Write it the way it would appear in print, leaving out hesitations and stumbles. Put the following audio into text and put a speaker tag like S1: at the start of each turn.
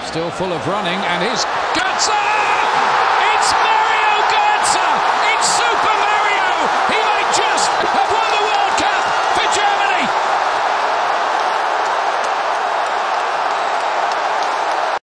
S1: Still full of running, and he's got it!